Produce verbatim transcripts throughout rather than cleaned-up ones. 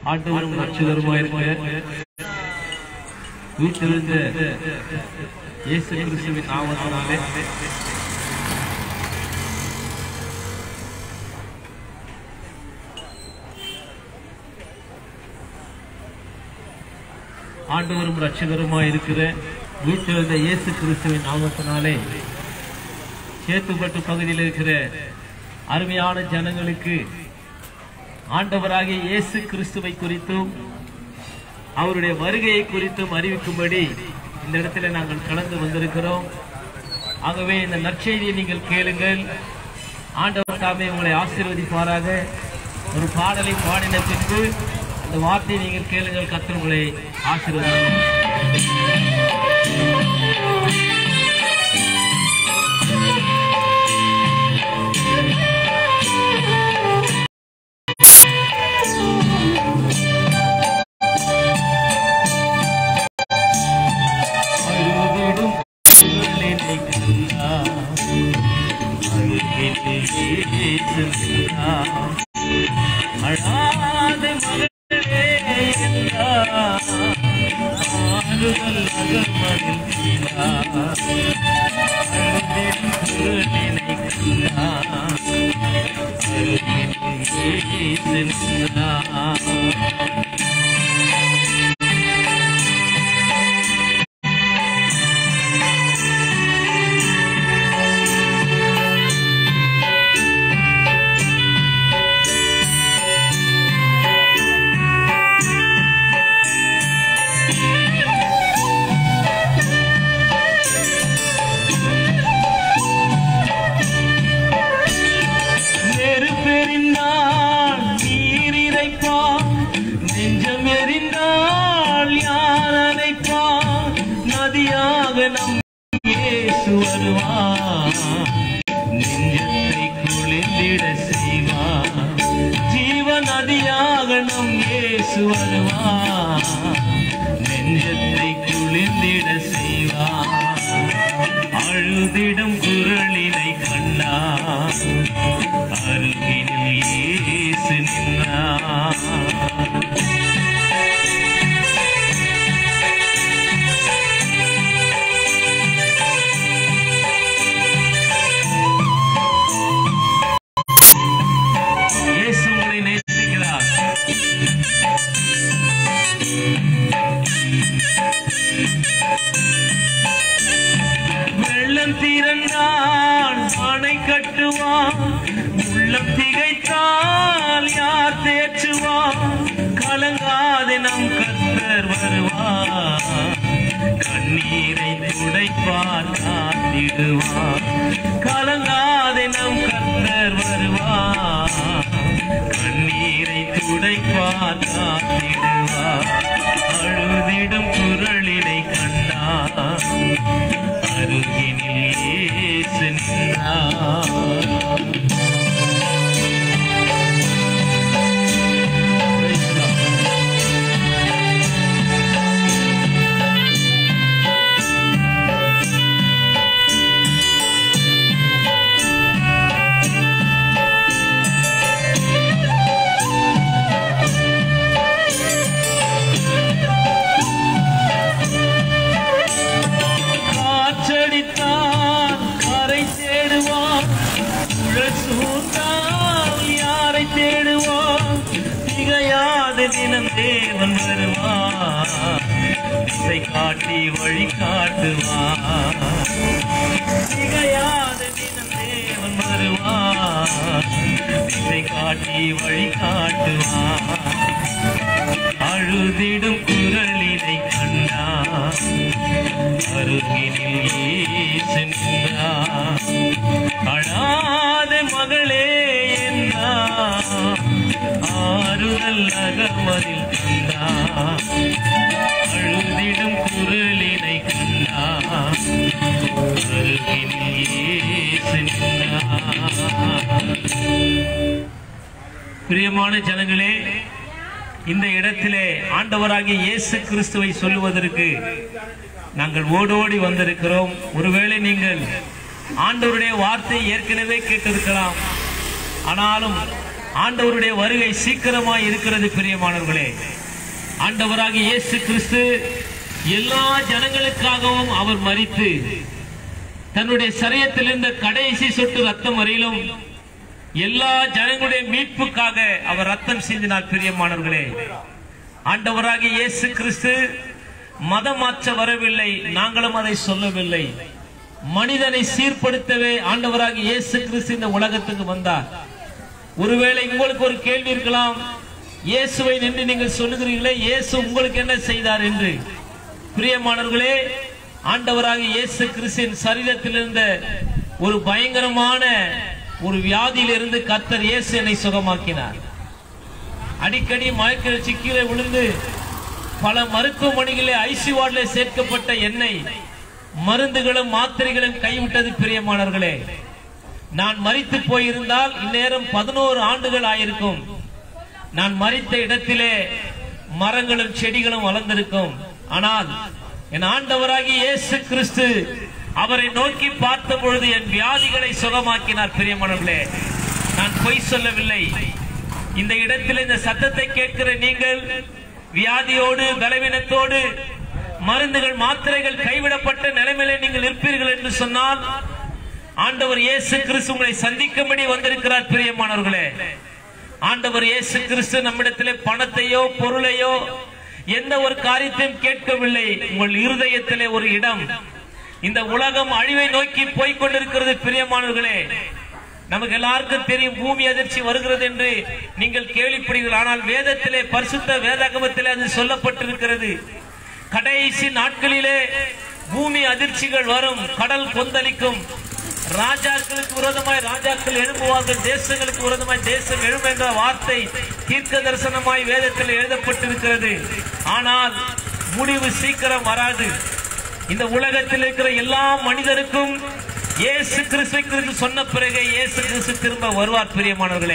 ஆண்டவரும் ரட்சகருமாயிருக்கிற வீட்டிலிருந்த இயேசு கிறிஸ்துவின் நாமத்தினாலே ஆண்டவரும் ரட்சகருமாயிருக்கிற வீட்டிலிருந்த இயேசு கிறிஸ்துவின் நாமத்தினாலே சேத்துப்பட்டு பகுதியில் இருக்கிற அருமையான ஜனங்களுக்கு ஆண்டவராகிய இயேசு கிறிஸ்துவை குறித்தும் அவருடைய வருகையை குறித்தும் அறிவிக்கும்படி இந்த இடத்துல நாங்கள் கலந்து வந்திருக்கிறோம். ஆகவே இந்த நற்செய்தியை நீங்கள் கேளுங்கள். ஆண்டவர் தாமே உங்களை ஆசீர்வதிப்பாராக. ஒரு பாடலை பாடின பின்பு அந்த வார்த்தையை நீங்கள் கேளுங்கள். கர்த்தர் உங்களை ஆசீர்வதிப்பார். அழுதிடும் குரலினை கண்டா அருகினில் இயேசு நின்றார். இயேசு உங்களை நேசிக்கிறார். வெள்ளம் திரண்டான் அணை கட்டுவான், உள்ளம் திகைத்தால் யார் தேற்றுவான்? கலங்காது நம் கர்த்தர் வருவார், கண்ணீரை துடைப்பார் காத்திடுவார். கலங்காது நம் கர்த்தர் வருவார், கண்ணீரை துடைப்பார் காத்திடுவார். அழுதிடும் குரலினை கண்டார் அருகினில் இயேசு நின்றார். யாரை தேடுவான்? திகையாது தினம் தேவன் வருவான், திசை காட்டி வழி காட்டுவான். திகையாது தினம் தேவன் வருவான், திசை காட்டி வழி காட்டுவான். அழுதிடும் குரலினை கண்டார் அருகினில் இயேசு நின்றார். அழாத மகளே என்றார், ஆறுதல் அகமதில் கண்டார். அழுதிடும் குரலினை கண்டார் அருகினில் இயேசு நின்றார். பிரியமான ஜனங்களே, இந்த இடத்திலே ஆண்டவராகிய இயேசு கிறிஸ்துவை சொல்லுவதற்கு நாங்கள் ஓடோடி வந்திருக்கிறோம். ஒருவேளை நீங்கள் ஆண்டவருடைய வார்த்தை ஏற்கனவே கேட்டிருக்கலாம். ஆனாலும் ஆண்டவருடைய வருகை சீக்கிரமாய் இருக்கிறது பிரியமானவர்களே. ஆண்டவராகிய இயேசு கிறிஸ்து எல்லா ஜனங்களுக்காகவும் அவர் மரித்து தன்னுடைய சரீரத்தில் இருந்த கடைசி சொட்டு ரத்தம் வரையிலும் எல்லா ஜனங்களுடைய மீட்புக்காக அவர் ரத்தம் சிந்தினார் பிரியமானவர்களே. ஆண்டவராகிய இயேசு கிறிஸ்து மதம் மாற்ற வரவில்லை, நாங்களும் அதை சொல்லவில்லை. மனிதனை சீர்படுத்தவே ஆண்டவராகிய இயேசு கிறிஸ்து இந்த உலகத்துக்கு வந்தார். ஒருவேளை உங்களுக்கு ஒரு கேள்வி இருக்கலாம், இயேசுவை நின்று நீங்கள் சொல்லுகிறீர்களே, இயேசு உங்களுக்கு என்ன செய்தார் என்று. பிரியமானவர்களே, ஆண்டவராகிய இயேசு கிறிஸ்துவின் சரீரத்தில் இருந்த ஒரு பயங்கரமான ஒரு வியாதியிலிருந்து கர்த்தர் இயேசு என்னை சுகமாக்கினார். அடிக்கடி மயக்க சிக்கீரை விழுந்து பல மருத்துவமனைகளிலே ஐசி வார்டிலே சேர்க்கப்பட்ட என்னை மருந்துகளும் மாத்திரைகளும் கைவிட்டது பிரியமானவர்களே. நான் மரித்து போயிருந்தால் இந்நேரம் பதினோரு ஆண்டுகள் ஆயிருக்கும். நான் மரித்த இடத்திலே மரங்களும் செடிகளும் வளர்ந்திருக்கும். ஆனால் என் ஆண்டவராகிய இயேசு கிறிஸ்து அவரை நோக்கி பார்த்த பொழுது என் வியாதிகளை சுகமாக்கினார் பிரியமானவர்களே. நான் பொய் சொல்லவில்லை. இந்த இடத்தில் இந்த சத்தத்தை கேட்கிற நீங்கள் வியாதியோடு பலவீனத்தோடு மருந்துகள் மாத்திரைகள் கைவிடப்பட்ட நிலைமையிலே நீங்கள் இருப்பீர்கள் என்று சொன்னால் ஆண்டவர் இயேசு கிறிஸ்து உங்களை சந்திக்கும்படி வந்திருக்கிறார் பிரியமானவர்களே. ஆண்டவர் இயேசு கிறிஸ்து நம்மிடத்திலே பணத்தையோ பொருளையோ எந்த ஒரு காரியத்தையும் கேட்கவில்லை. உங்கள் இருதயத்திலே ஒரு இடம். இந்த உலகம் அழிவை நோக்கி போய்க் கொண்டிருக்கிறது பிரியமானவர்களே. நமக்கு எல்லாருக்கும் தெரியும் பூமி அதிர்ச்சி வருகிறது என்று நீங்கள் கேள்விப்படுகிறீர்கள். ஆனால் வேதத்திலே பரிசுத்த வேதாகமத்திலே அது சொல்லப்பட்டிருக்கிறது. கடைசி நாட்களிலே பூமி அதிர்ச்சிகள் வரும், கடல் கொந்தளிக்கும், ராஜாக்களுக்கு விரோதமாய் ராஜாக்கள் எழும்புவார்கள், தேசங்களுக்கு விரோதமாய் தேசம் எழும் என்ற வார்த்தை தீர்க்க தரிசனமாய் வேதத்தில் எழுதப்பட்டிருக்கிறது. ஆனால் முடிவு சீக்கிரம் வராது. இந்த உலகத்தில் இருக்கிற எல்லா மனிதருக்கும் இயேசு கிறிஸ்து சொன்ன பிறகு இயேசு கிறிஸ்து திரும்ப வருவார் பிரியமானவர்களே.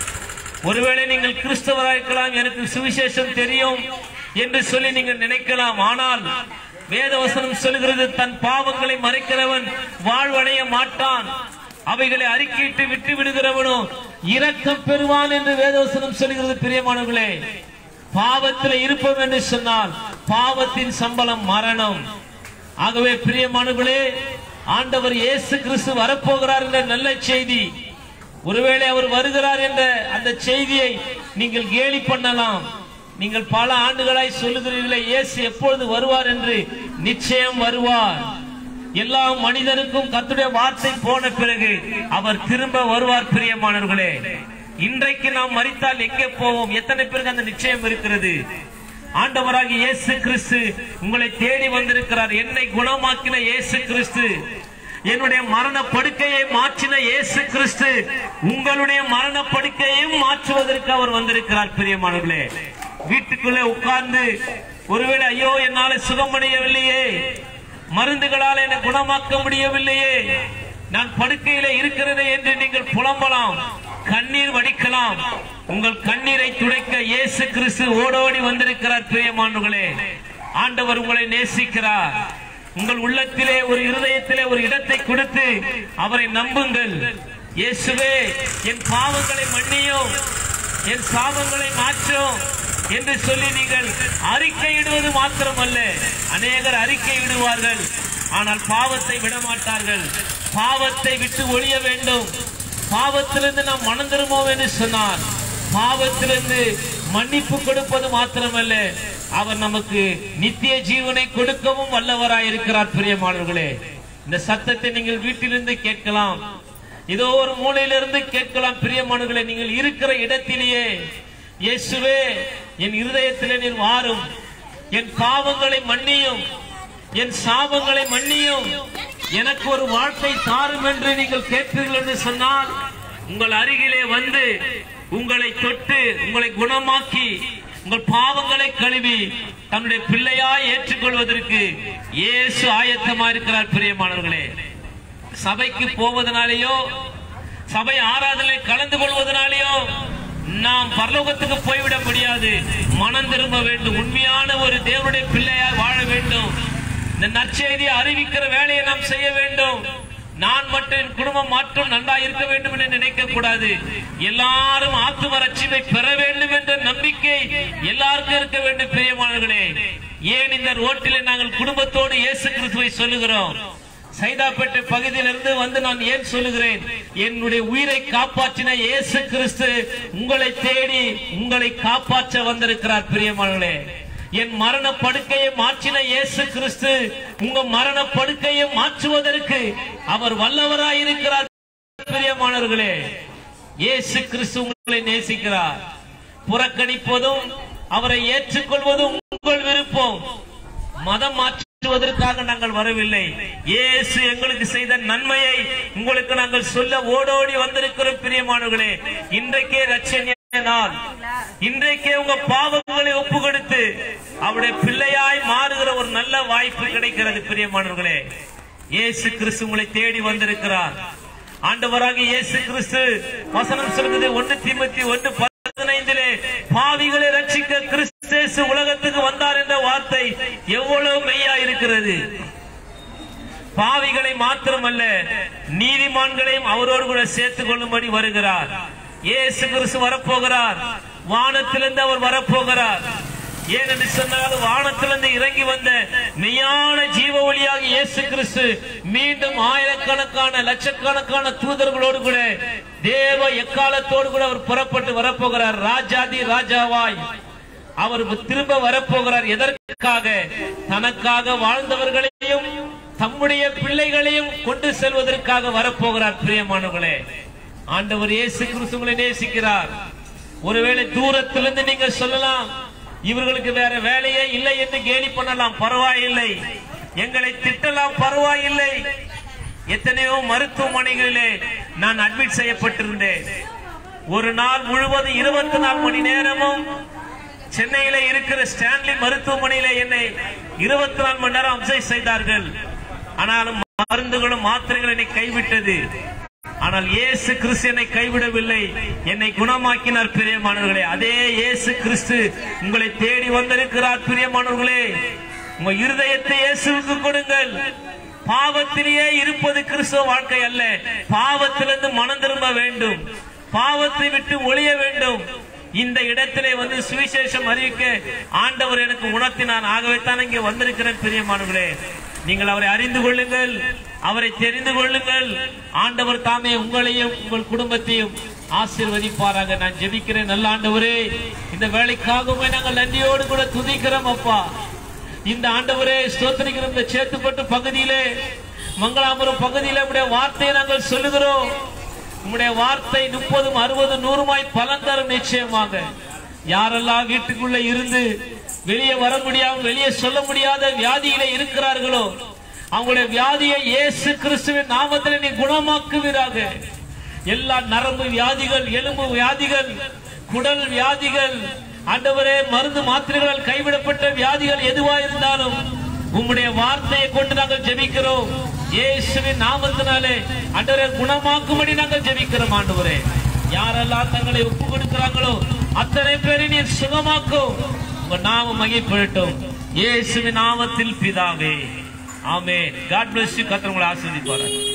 ஒருவேளை நீங்கள் கிறிஸ்தவராக இருக்கலாம், எனக்கு சுவிசேஷம் தெரியும் என்று சொல்லி நீங்கள் நினைக்கலாம். ஆனால் வேதவசனம் சொல்கிறது, தன் பாவங்களை மறைக்கிறவன் வாழ்வடைய மாட்டான், அவைகளை அறிக்கையிட்டு விட்டு விடுகிறவனோ இரக்கம் பெறுவான் என்று வேதவசனம் சொல்கிறது பிரியமானவர்களே. பாவத்தில் இருப்போம் என்று சொன்னால் பாவத்தின் சம்பளம் மரணம். ஆகவே பிரியமானவர்களே, ஆண்டவர் இயேசு கிறிஸ்து வரப்போகிறார் என்ற நல்ல செய்தி, ஒருவேளை அவர் வருகிறார் என்ற அந்த செய்தியை நீங்கள் கேலி பண்ணலாம். நீங்கள் பல ஆண்டுகளாய் சொல்லுகிறீர்களே இயேசு எப்பொழுது வருவார் என்று. நிச்சயம் வருவார். எல்லா மனிதனுக்கும் கர்த்தருடைய வார்த்தை போன பிறகு அவர் திரும்ப வருவார் பிரியமானவர்களே. இன்றைக்கு நாம் மரித்தால் எங்கே போவோம்? எத்தனை பேருக்கு அந்த நிச்சயம் இருக்கிறது? ஆண்டவராகிய இயேசு கிறிஸ்து உங்களை தேடி வந்திருக்கிறார். என்னை குணமாக்கின இயேசு கிறிஸ்து, என்னுடைய மரண படுக்கையை மாற்றின இயேசு கிறிஸ்து உங்களுடைய மரண படுக்கையையும் மாற்றுவதற்கு அவர் வந்திருக்கிறார் பிரியமானவர்களே. வீட்டுக்குள்ளே உட்கார்ந்து ஒருவேளை ஐயோ என்னால சுகமடையவில்லையே, மருந்துகளால் என்னை குணமாக்க முடியவில்லையே, நான் படுக்கையில இருக்கிறதே என்று நீங்கள் புலம்பலாம், கண்ணீர் வடிக்கலாம். உங்கள் கண்ணீரை துடைக்க இயேசு கிறிஸ்து ஓடோடி வந்திருக்கிறார் பிரியமானவர்களே. ஆண்டவர் உங்களை நேசிக்கிறார். உங்கள் உள்ளத்திலே ஒரு இருதயத்திலே ஒரு இடத்தை கொடுத்து அவரை நம்புங்கள். இயேசுவே என் பாவங்களை மன்னியும், என் சாபங்களை மாற்றும் என்று சொல்லி நீங்கள் அறிக்கையிடுவது மாத்திரமல்ல. அநேகர் அறிக்கையிடுவார்கள், ஆனால் பாவத்தை விட மாட்டார்கள். பாவத்தை விட்டு ஒழிய வேண்டும். பாவத்திலிருந்து நாம் மனம் திரும்புவோம் என்று சொன்னார். பாவத்திலிருந்து மன்னிப்பு கொடுப்பது மாத்திரமல்ல, அவர் நமக்கு நித்திய ஜீவனை கொடுக்கவும் வல்லவராய் இருக்கிறார் பிரியமானவர்களே. இந்த சத்தத்தை நீங்கள் வீட்டிலிருந்து கேட்கலாம், ஏதோ ஒரு மூலையிலிருந்து கேட்கலாம் பிரியமானவர்களே. நீங்கள் இருக்கிற இடத்திலேயே இயேசுவே என் இருதயத்திலே நீர் வாரும், என் பாவங்களை மன்னியும், என் சாபங்களை மன்னியும், எனக்கு ஒரு வாழ்க்கை தாரும் என்று நீங்கள் கேட்பீர்கள் என்று சொன்னால் உங்கள் அருகிலே வந்து உங்களை தொட்டு உங்களை குணமாக்கி உங்கள் பாவங்களை கழுவி தன்னுடைய பிள்ளையாய் ஏற்றுக்கொள்வதற்கு இயேசு ஆயத்தமா இருக்கிறார் பிரியமானவர்களே. சபைக்கு போவதனாலேயோ சபை ஆராதனை கலந்து கொள்வதனாலேயோ நாம் பரலோகத்துக்கு போய்விட முடியாது. மனம் திரும்ப வேண்டும். உண்மையான ஒரு தேவனுடைய பிள்ளையாய் வாழ வேண்டும். இந்த நற்செய்தியை அறிவிக்கிற வேலையை நாம் செய்ய வேண்டும். நான் மட்டும் என் குடும்பம் மாற்றம் நன்றா இருக்க வேண்டும் என்று நினைக்க கூடாது. எல்லாரும் ஆத்தும ரட்சிப்பை பெற வேண்டும் என்ற நம்பிக்கை எல்லாருக்கும் இருக்க வேண்டும். பிரியமானவர்களே, ஏன் இந்த ரோட்டில் நாங்கள் குடும்பத்தோடு இயேசு கிறிஸ்துவை சொல்லுகிறோம்? சைதாப்பேட்டை பகுதியிலிருந்து வந்து நான் ஏன் சொல்லுகிறேன்? என்னுடைய உயிரை காப்பாற்றின இயேசு கிறிஸ்து உங்களை தேடி உங்களை காப்பாற்ற வந்திருக்கிறார். பிரியமானவர்களே, என் மரண படுக்கையை மாற்றின இயேசு கிறிஸ்து உங்க மரண படுக்கையை மாற்றுவதற்கு அவர் வல்லவராயிருக்கிறார். பிரியமானவர்களே, இயேசு கிறிஸ்து உங்களை நேசிக்கிறார். புறக்கணிப்பதும் அவரை ஏற்றுக்கொள்வதும் உங்கள் விருப்பம். மதம் மாற்றுவதற்காக நாங்கள் வரவில்லை. இயேசு எங்களுக்கு செய்த நன்மையை உங்களுக்கு நாங்கள் சொல்ல ஓடோடி வந்திருக்கிறோம். பிரியமானவர்களே, இன்றைக்கே ரட்சணிய நாள். இன்றைக்கே உங்க பாவங்களை ஒப்பு கொடுத்து அவருடைய பிள்ளையாய் மாறுகிற ஒரு நல்ல வாய்ப்பு கிடைக்கிறது. பிரியமானவர்களே, இயேசு கிறிஸ்து உங்களை தேடி வந்திருக்கிறார். ஆண்டவராக இயேசு கிறிஸ்து வசனம் சொல்கிறது ஒன்று தீமோத்தேயு ஒன்று பதினைந்திலே பாவிகளை ரட்சிக்க கிறிஸ்து உலகத்துக்கு வந்தார் என்ற வார்த்தை எவ்வளவு மெய்யா இருக்கிறது. பாவிகளை மாத்திரமல்ல, நீதிமான்களையும் அவரோடு கூட சேர்த்துக் கொள்ளும்படி வருகிறார். இயேசு கிறிஸ்து வரப்போகிறார். வானத்திலிருந்து அவர் வரப்போகிறார். ஏனென்று சொன்னால் வானத்திலிருந்து இறங்கி வந்த மெய்யான ஜீவ ஒளியாக இயேசு கிறிஸ்து மீண்டும் ஆயிரக்கணக்கான லட்சக்கணக்கான தூதர்களோடு கூட தேவ எக்காலத்தோடு கூட அவர் புறப்பட்டு வரப்போகிறார். ராஜாதி ராஜாவாய் அவர் திரும்ப வரப்போகிறார். எதற்காக? தனக்காக வாழ்ந்தவர்களையும் தம்முடைய பிள்ளைகளையும் கொண்டு செல்வதற்காக வரப்போகிறார். பிரியமானவர்களே, ஆண்டவர் இயேசு கிறிஸ்து உங்களை நேசிக்கிறார். ஒருவேளை தூரத்திலிருந்து நீங்க சொல்லலாம், இவர்களுக்கு வேற வேலையே இல்லை என்று கேலி பண்ணலாம், பரவாயில்லை. எங்களை திட்டலாம், பரவாயில்லை. எத்தனையோ மருத்துவமனைகளிலே நான் அட்மிட் செய்யப்பட்டிருந்தேன். ஒரு நாள் முழுவதும் இருபத்தி நாலு மணி நேரமும் சென்னையில இருக்கிற ஸ்டான்லி மருத்துவமனையில என்னை இருபத்தி நாலு மணி நேரம் அப்சர்வ் செய்தார்கள். ஆனாலும் மருந்துகளும் மாத்திரைகளும் என்னை கைவிட்டது. ஆனால் இயேசு கிறிஸ்து என்னை கைவிடவில்லை, என்னை குணமாக்கினார். பிரியமானவர்களே, அதே இயேசு கிறிஸ்து உங்களை தேடி வந்திருக்கிறார். பிரியமானவர்களே, உங்க இருதயத்தை இயேசுவுக்கு கொடுங்கள். பாவத்திலேயே இருப்பது கிறிஸ்துவ வாழ்க்கை அல்ல. பாவத்திலிருந்து மனம் திரும்ப வேண்டும், பாவத்தை விட்டு ஒழிய வேண்டும். இந்த இடத்திலே வந்து சுவிசேஷம் அறிவிக்க ஆண்டவர் எனக்கு உணர்த்தினான். ஆகவே தான் இங்கே வந்திருக்கிறேன். பிரியமானவர்களே, நீங்கள் அவரை அறிந்து கொள்ளுங்கள், அவரை தெரிந்து கொள்ளுங்கள். ஆண்டவர் தாமே உங்களையும் உங்கள் குடும்பத்தையும் ஆசீர்வதிப்பாராக. நான் ஜெபிக்கிறேன். நல்ல ஆண்டவரே, இந்த வேலைக்காகவே நாங்கள் நன்றியோடு கூட துதிக்கிறோம். அப்பா, இந்த ஆண்டவரே ஸ்தோத்திரிக்கிறோம். இந்த சேத்துப்பட்டு பகுதியிலே, மங்களாபுரம் பகுதியிலே உடைய வார்த்தையை நாங்கள் சொல்லுகிறோம். உங்களுடைய வார்த்தை முப்பதும் அறுபது நூறுமாய் பலன் தரும். நிச்சயமாக யாரெல்லாம் வீட்டுக்குள்ள இருந்து வெளியே வர முடியாமல் வெளியே சொல்ல முடியாத வியாதியில இருக்கிறார்களோ, அவங்களுடைய வியாதியை இயேசு கிறிஸ்துவின் நாமத்தில் நீ குணமாக்குவீராக. எல்லா நரம்பு வியாதிகள், எலும்பு வியாதிகள், குடல் வியாதிகள், ஆண்டவரே மருந்து மாத்திரைகளால் கைவிடப்பட்ட வியாதிகள் எதுவா இருந்தாலும் உம்முடைய வார்த்தையை கொண்டு நாங்கள் ஜெபிக்கிறோம். இயேசுவின் நாமத்தினாலே ஆண்டவரே குணமாக்கும்படி நாங்கள் ஜெபிக்கிறோம். ஆண்டவரே, யாரெல்லாம் தங்களை ஒப்பு கொடுக்கிறாங்களோ அத்தனை பேரை நீர் சுகமாக்கும். உங்க நாமம் மகிமைப்படட்டும். இயேசுவின் நாமத்தில் பிதாவே, ஆமென். God bless you. கர்த்தர் உங்களை ஆசீர்வதிப்பாராக.